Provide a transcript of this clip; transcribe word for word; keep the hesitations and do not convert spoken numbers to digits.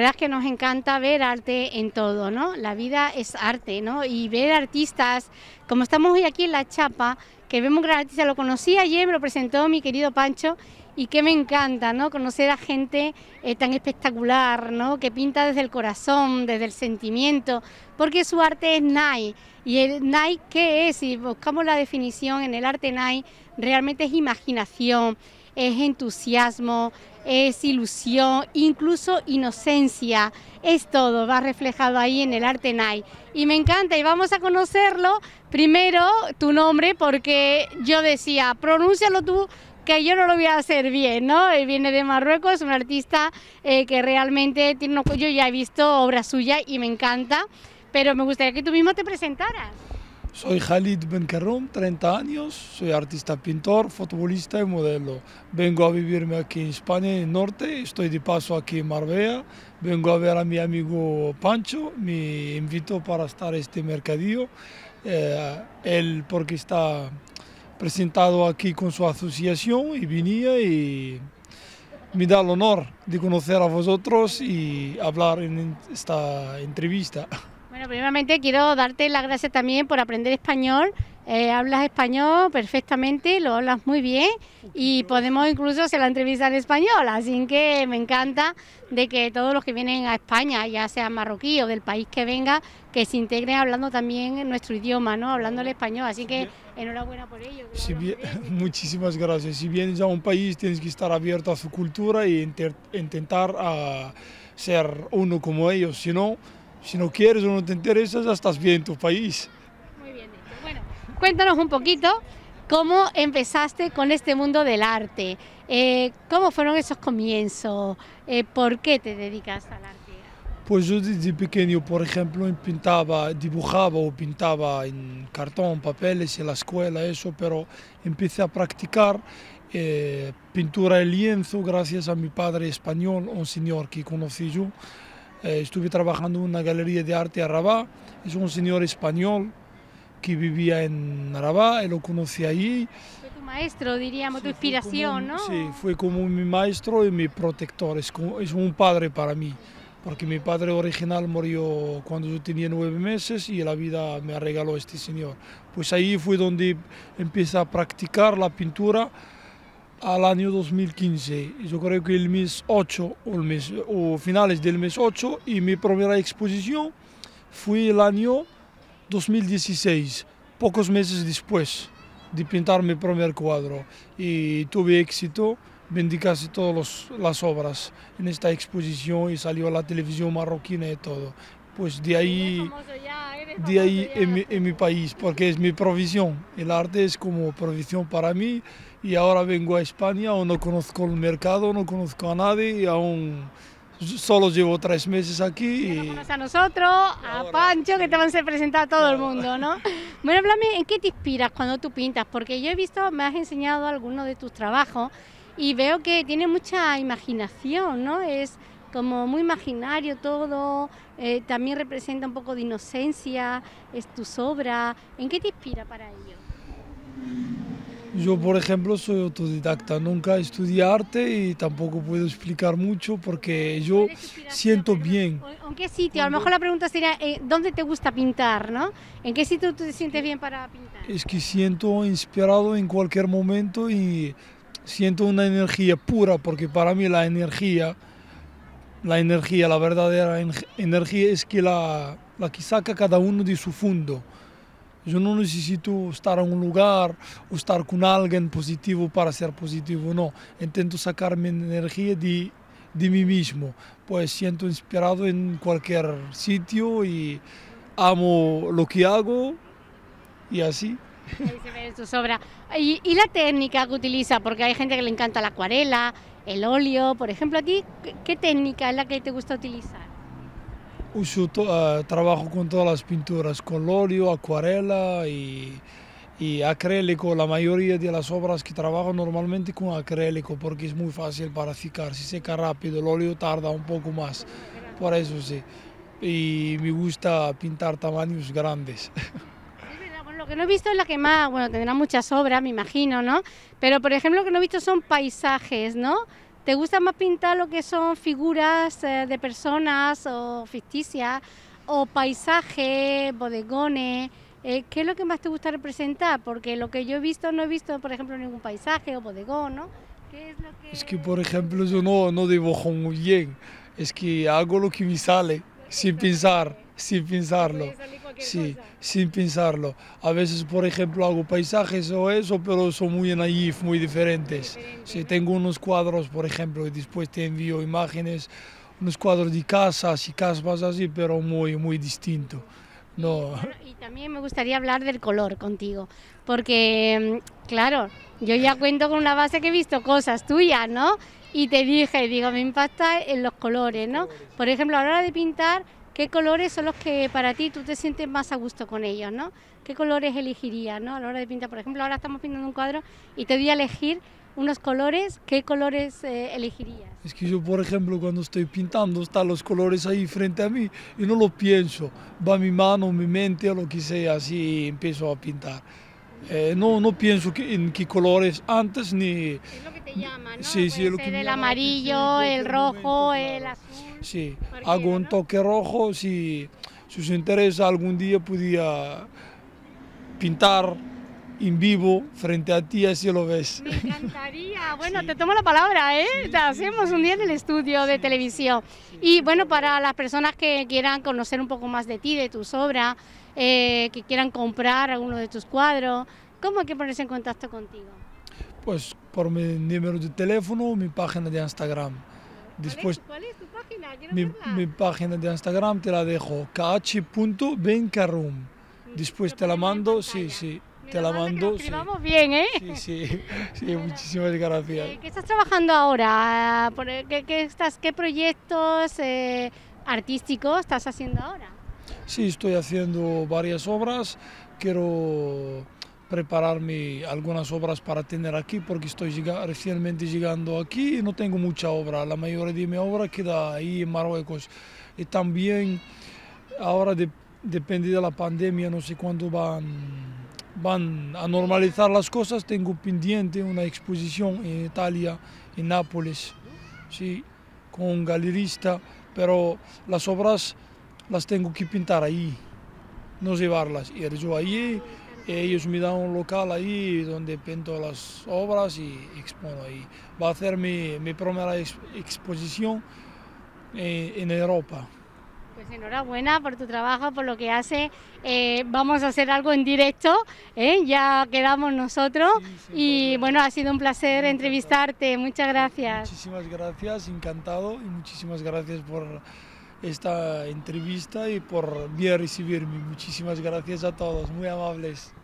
verdad es que nos encanta ver arte en todo, ¿no? La vida es arte, ¿no? Y ver artistas, como estamos hoy aquí en La Chapa, que vemos un gran artista, lo conocí ayer, me lo presentó mi querido Pancho, y que me encanta, ¿no? Conocer a gente eh, tan espectacular, ¿no? Que pinta desde el corazón, desde el sentimiento, porque su arte es Nai. ¿Y el Nai qué es? Si buscamos la definición en el arte Nai, realmente es imaginación, es entusiasmo, es ilusión, incluso inocencia, es todo, va reflejado ahí en el arte Nai. Y me encanta, y vamos a conocerlo. Primero, tu nombre, porque yo decía, pronúncialo tú, que yo no lo voy a hacer bien, ¿no? Él viene de Marruecos, es un artista eh, que realmente tiene unos... Yo ya he visto obras suyas y me encanta, pero me gustaría que tú mismo te presentaras. Soy Khalid Benkaroum, treinta años, soy artista, pintor, futbolista y modelo. Vengo a vivirme aquí en España, en el norte, estoy de paso aquí en Marbella. Vengo a ver a mi amigo Pancho, me invitó para estar en este mercadillo. Eh, él porque está presentado aquí con su asociación y venía y me da el honor de conocer a vosotros y hablar en esta entrevista. Bueno, primeramente quiero darte las gracias también por aprender español. Eh, hablas español perfectamente, lo hablas muy bien y podemos incluso hacer la entrevista en español, así que me encanta de que todos los que vienen a España, ya sean marroquí o del país que venga, que se integren hablando también nuestro idioma, ¿no? Hablando el español, así que enhorabuena por ello. Si bien, muchísimas gracias. Si vienes a un país tienes que estar abierto a su cultura e inter, intentar uh, ser uno como ellos, si no, si no quieres o no te interesas, ya estás bien en tu país. Muy bien dicho. Bueno, cuéntanos un poquito cómo empezaste con este mundo del arte, eh, cómo fueron esos comienzos, eh, por qué te dedicas al arte. Pues yo desde pequeño, por ejemplo, pintaba, dibujaba o pintaba en cartón, papeles, en la escuela, eso, pero empecé a practicar eh, pintura en lienzo gracias a mi padre español, un señor que conocí yo. Eh, estuve trabajando en una galería de arte a Rabat, es un señor español que vivía en Rabat, y lo conocí allí. Fue tu maestro, diríamos, sí, tu inspiración, como, ¿no? Sí, fue como mi maestro y mi protector, es, como, es un padre para mí, porque mi padre original murió cuando yo tenía nueve meses y la vida me regaló este señor. Pues ahí fue donde empecé a practicar la pintura al año dos mil quince, yo creo que el mes ocho o, el mes, o finales del mes ocho, y mi primera exposición fue el año dos mil dieciséis, pocos meses después de pintar mi primer cuadro, y tuve éxito, vendí casi todas las obras en esta exposición y salió a la televisión marroquina y todo. Pues de ahí, de ahí en mi, en mi país, porque es mi provisión, el arte es como provisión para mí, y ahora vengo a España, aún no conozco el mercado, no conozco a nadie, y aún solo llevo tres meses aquí. Y... Nos a nosotros, a Pancho, que te van a presentar a todo el mundo, ¿no? Bueno, háblame, ¿en qué te inspiras cuando tú pintas? Porque yo he visto, me has enseñado algunos de tus trabajos y veo que tiene mucha imaginación, ¿no? Es como muy imaginario todo, eh, también representa un poco de inocencia, es tu obra. ¿En qué te inspira para ello? Yo, por ejemplo, soy autodidacta, nunca estudié arte y tampoco puedo explicar mucho porque yo siento bien. ¿En qué sitio? A lo mejor la pregunta sería, eh, ¿dónde te gusta pintar, no? ¿En qué sitio tú te sientes bien para pintar? Es que siento inspirado en cualquier momento y siento una energía pura, porque para mí la energía, la energía, la verdadera energía es que la, la que saca cada uno de su fondo. Yo no necesito estar en un lugar o estar con alguien positivo para ser positivo, no. Intento sacar mi energía de, de mí mismo. Pues siento inspirado en cualquier sitio y amo lo que hago y así. Ahí se ve tus obras. ¿Y, y la técnica que utiliza? Porque hay gente que le encanta la acuarela, el óleo. Por ejemplo, a ti, ¿qué, qué técnica es la que te gusta utilizar? Uso to, uh, trabajo con todas las pinturas, con óleo, acuarela y, y acrílico. La mayoría de las obras que trabajo normalmente con acrílico porque es muy fácil para secar, se seca rápido, el óleo tarda un poco más, por eso sí. Y me gusta pintar tamaños grandes. Es verdad, bueno, lo que no he visto es la que más, bueno, tendrá muchas obras, me imagino, ¿no? Pero por ejemplo lo que no he visto son paisajes, ¿no? ¿Te gusta más pintar lo que son figuras eh, de personas o ficticias, o paisajes, bodegones? Eh, ¿Qué es lo que más te gusta representar? Porque lo que yo he visto, no he visto, por ejemplo, ningún paisaje o bodegón, ¿no? ¿Qué es lo que...? Es que, por ejemplo, yo no, no dibujo muy bien, es que hago lo que me sale, sin pensar, sin pensarlo. Sí, sin pensarlo. A veces, por ejemplo, hago paisajes o eso, pero son muy naif, muy diferentes. Diferente, Si ¿no? tengo unos cuadros, por ejemplo, y después te envío imágenes, unos cuadros de casas y casas así, pero muy, muy distinto. No. Bueno, y también me gustaría hablar del color contigo, porque, mm, claro, yo ya cuento con una base que he visto cosas tuyas, ¿no? Y te dije, digo, me impacta en los colores, ¿no? Por ejemplo, a la hora de pintar, ¿qué colores son los que para ti tú te sientes más a gusto con ellos, ¿no? ¿Qué colores elegirías, ¿no? A la hora de pintar, por ejemplo, ahora estamos pintando un cuadro y te doy a elegir unos colores, ¿qué colores eh, elegirías? Es que yo, por ejemplo, cuando estoy pintando, están los colores ahí frente a mí y no lo pienso. Va mi mano, mi mente o lo que sea, así empiezo a pintar. Eh, no, no pienso que, en qué colores antes ni... Es lo que te llama, ¿no? Sí, sí, Puede lo ser que me el llama la amarillo, atención en el cualquier rojo, momento, el claro. azul. Sí, cualquiera, hago un ¿no? toque rojo, si, si os interesa algún día podía pintar en vivo frente a ti, así lo ves. Me encantaría. Bueno, Sí. te tomo la palabra, ¿eh? Sí, Te sí, hacemos sí, un día en sí. el estudio de Sí, televisión. sí, Y sí, bueno, claro. para las personas que quieran conocer un poco más de ti, de tus obras, eh, que quieran comprar alguno de tus cuadros, ¿cómo hay que ponerse en contacto contigo? Pues por mi número de teléfono, mi página de Instagram. Después, ¿Cuál es, cuál es tu página? Quiero mi, verla. mi página de Instagram te la dejo, kh.bencarum. Después Lo te la ponemos en mando, sí, pantalla. sí, Mira, te la manda que mando. lo Sí, escribamos bien, ¿eh? sí, sí, sí, muchísimas gracias. Eh, ¿Qué estás trabajando ahora? Por- ¿Qué, qué estás, qué proyectos eh, artísticos estás haciendo ahora? Sí, estoy haciendo varias obras, quiero prepararme algunas obras para tener aquí porque estoy llega- recientemente llegando aquí y no tengo mucha obra, la mayoría de mi obra queda ahí en Marruecos. Y también ahora de- depende de la pandemia, no sé cuándo van, van a normalizar las cosas, tengo pendiente una exposición en Italia, en Nápoles, sí, con un galerista, pero las obras las tengo que pintar ahí, no llevarlas, ir yo allí, ellos me dan un local ahí donde pinto las obras y expongo ahí. Va a ser mi, mi primera ex- exposición en, en Europa. Pues enhorabuena por tu trabajo, por lo que hace. Eh, vamos a hacer algo en directo, ¿eh? Ya quedamos nosotros. Sí, sin Y problema. bueno, ha sido un placer Me encanta. entrevistarte. Muchas gracias. Muchísimas gracias, encantado y muchísimas gracias por esta entrevista y por bien recibirme. Muchísimas gracias a todos, muy amables.